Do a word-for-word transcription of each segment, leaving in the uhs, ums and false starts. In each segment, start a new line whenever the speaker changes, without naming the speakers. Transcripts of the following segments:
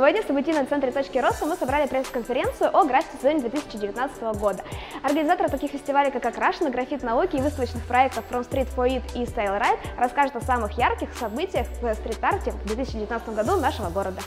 Сегодня в событийном центре «Точки роста» мы собрали пресс-конференцию о граффити-сезоне две тысячи девятнадцатого года. Организаторы таких фестивалей, как Окрашено, граффит науки и выставочных проектов From Street for It и Style Right расскажут о самых ярких событиях в стрит-арте в две тысячи девятнадцатом году нашего города.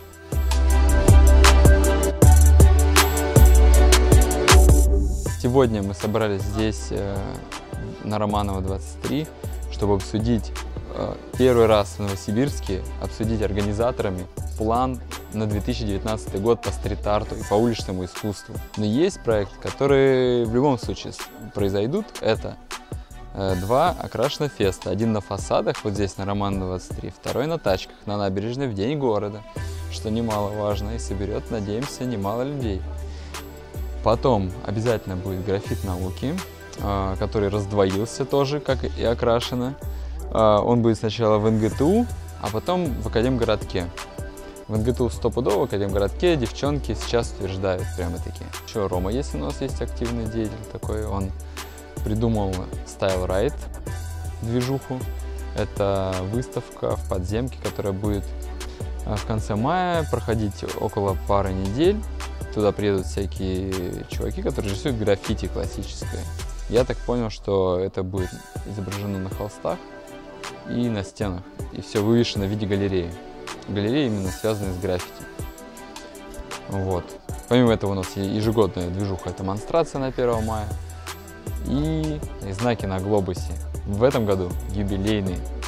Сегодня мы собрались здесь, э, на Романова двадцать три, чтобы обсудить э, первый раз в Новосибирске, обсудить организаторами план на две тысячи девятнадцатый год по стрит-арту и по уличному искусству. Но есть проекты, которые в любом случае произойдут. Это э, два Окрашено феста. Один на фасадах, вот здесь на Романова двадцать три, второй на тачках, на набережной в день города, что немаловажно и соберет, надеемся, немало людей. Потом обязательно будет граффит науки, э, который раздвоился тоже, как и Окрашено. Э, он будет сначала в эн гэ тэ у, а потом в Академгородке. В эн гэ тэ у стопудово, в Академгородке девчонки сейчас утверждают прямо-таки. Еще Рома есть у нас, есть активный деятель такой, он придумал Style Right движуху. Это выставка в подземке, которая будет в конце мая проходить около пары недель. Туда приедут всякие чуваки, которые рисуют граффити классическое. Я так понял, что это будет изображено на холстах и на стенах. И все вывешено в виде галереи. Галереи именно связанные с граффити. Вот. Помимо этого у нас ежегодная движуха, это монстрация на первое мая. И знаки на глобусе. В этом году юбилейный